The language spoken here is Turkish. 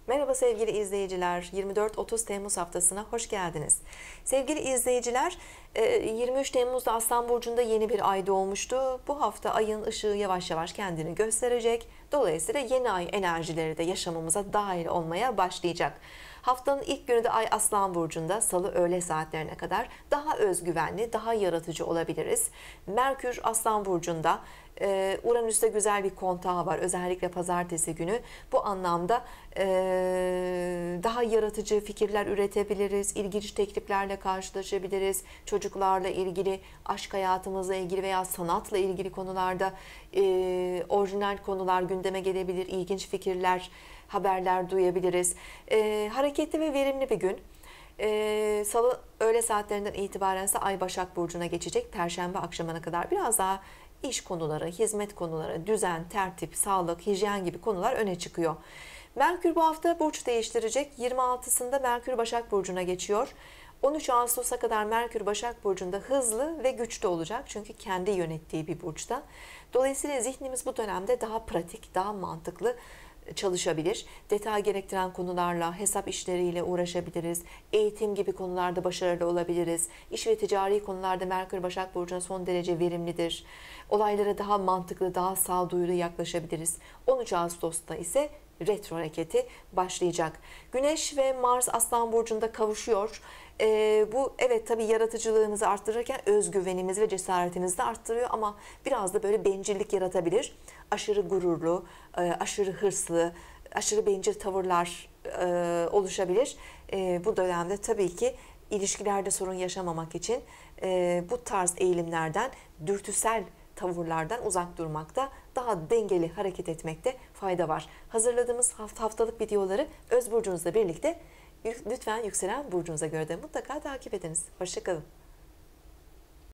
Merhaba sevgili izleyiciler, 24-30 Temmuz haftasına hoş geldiniz. Sevgili izleyiciler, 23 Temmuz'da Aslan Burcu'nda yeni bir ay doğmuştu. Bu hafta ayın ışığı yavaş yavaş kendini gösterecek. Dolayısıyla yeni ay enerjileri de yaşamımıza dahil olmaya başlayacak. Haftanın ilk günü de Ay Aslan Burcu'nda Salı öğle saatlerine kadar daha özgüvenli, daha yaratıcı olabiliriz. Merkür Aslan Burcu'nda, Uranüs'te güzel bir kontağı var. Özellikle pazartesi günü. Bu anlamda daha yaratıcı fikirler üretebiliriz. İlginç tekliflerle karşılaşabiliriz. Çocuklarla ilgili, aşk hayatımızla ilgili veya sanatla ilgili konularda orijinal konular gündeme gelebilir. İlginç fikirler, haberler duyabiliriz. Hareketli ve verimli bir gün. Salı öğle saatlerinden itibaren ise Ay Başak Burcu'na geçecek. Perşembe akşamına kadar biraz daha iş konuları, hizmet konuları, düzen, tertip, sağlık, hijyen gibi konular öne çıkıyor. Merkür bu hafta burç değiştirecek. 26'sında Merkür Başak Burcu'na geçiyor. 13 Ağustos'a kadar Merkür Başak Burcu'nda hızlı ve güçlü olacak. Çünkü kendi yönettiği bir burçta. Dolayısıyla zihnimiz bu dönemde daha pratik, daha mantıklı çalışabilir. Detay gerektiren konularla, hesap işleriyle uğraşabiliriz. Eğitim gibi konularda başarılı olabiliriz. İş ve ticari konularda Merkür Başak Burcu'na son derece verimlidir. Olaylara daha mantıklı, daha sağduyulu yaklaşabiliriz. 13 Ağustos'ta ise retro hareketi başlayacak. Güneş ve Mars Aslan Burcu'nda kavuşuyor. Bu evet tabii yaratıcılığınızı arttırırken özgüveninizi ve cesaretinizi de arttırıyor ama biraz da böyle bencillik yaratabilir. Aşırı gururlu, aşırı hırslı, aşırı bencil tavırlar oluşabilir. Bu dönemde tabii ki ilişkilerde sorun yaşamamak için bu tarz eğilimlerden, dürtüsel tavırlardan uzak durmakta, daha dengeli hareket etmekte fayda var. Hazırladığımız haftalık videoları öz burcunuzla birlikte lütfen yükselen burcunuza göre de mutlaka takip ediniz. Hoşça kalın.